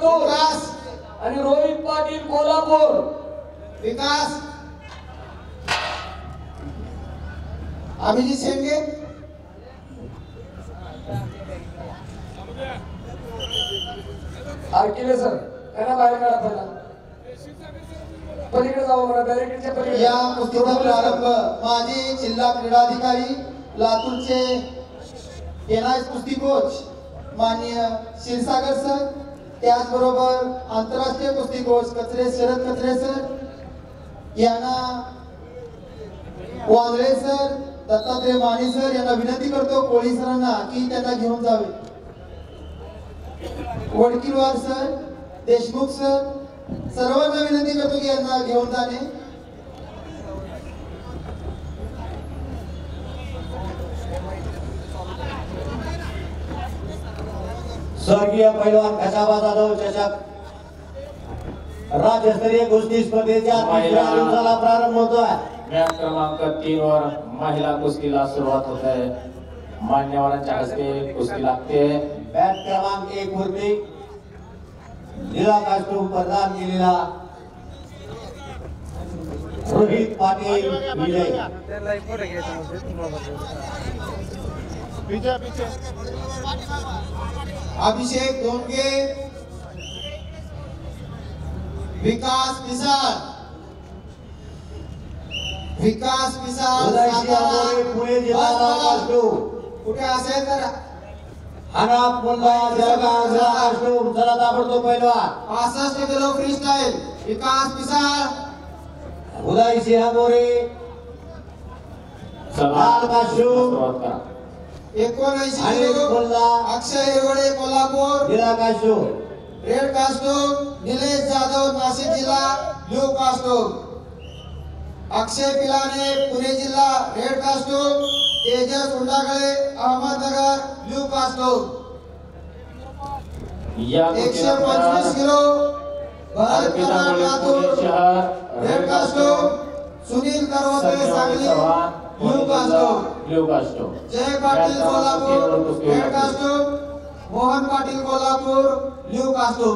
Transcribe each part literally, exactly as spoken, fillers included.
लातूर विकास आणि रोहित पाटील कोल्हापूर विकास अभिजित शेंडगे आरकेले सर त्यांना बाहेर काढा पहिला पलीकडे जावं म्हणा बॅरिकेडच्या पलीकडे या कुस्तीचा प्रारंभ माजी जिल्हा क्रीडाधिकारी लातूरचे एनआयएस कुस्ती कोच माननीय क्षीरसागर सर त्याचबरोबर आंतरराष्ट्रीय कुस्ती कोच कचरे शरद कचरे सर यांना वांद्रे सर दत्तात्रय माने सर यांना विनंती करतो कोळी सरांना की त्यांना घेऊन जावे वडकीरवार सर देशमुख सर सर्वांना विनंती करतो की यांना घेऊन जाणे स्वर्गीय पैलवान खशाबा जाधव चषक राज्यस्तरीय कुस्ती स्पर्धेच्या तिसऱ्या दिवसाला प्रारंभ होतोय। मॅच क्रमांक तीन वर महिला कुस्तीला सुरुवात होत आहे। मान्यवरांच्या हस्ते कुस्ती लागते। मॅच क्रमांक एक वरती निळा कास्टूम प्रदान केलेला रोहित पाटील विजय। अभिषेक धोंडगे विकास पिसाळ विकास पिसाळ पुणे जिल्हा कास्टूम कुठे असेल तर अनाप मुल्ला जळगाव जिल्हा कास्टूम चला ताबडतोब पैलवान पासष्ट kilo free style Vikas Pisal Uday Singh More लाल कास्टूम सुरुवात करा। एकोणऐंशी अनिल किलो मुल्ला अक्षय हिरवडे कोल्हापूर निळा costume red costume Nilesh Jadhav Nashik जिल्हा ब्लू कास्टूम अक्षय पिलाने पुणे जिल्हा red costume Tejas Undagale Ahmednagar blue costume या एकशे पंचवीस kilo Bharat Karad Latur red costume Sunil Karvate Sangli blue costume blue costume Jay Patil Kolhapur red costume Mohan Patil Kolhapur blue costume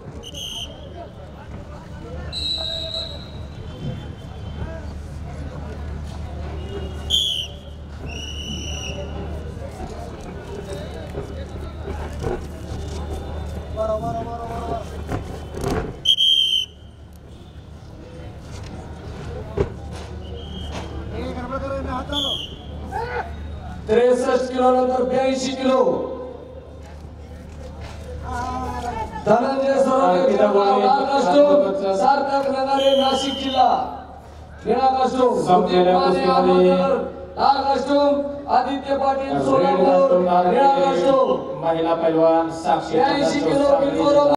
त्रेसष्ट किलो नंतर ब्याऐंशी किलो धनंजय सरोदे लाल कास्टूम सार्थक नगारे नाशिक जिल्हा निळा कास्टूम संपलेल्या कुस्तीमध्ये लाल costume Aditya Patil red Solapur costume निळा कास्टूम महिला पैलवान साक्षी ब्याऐंशी किलो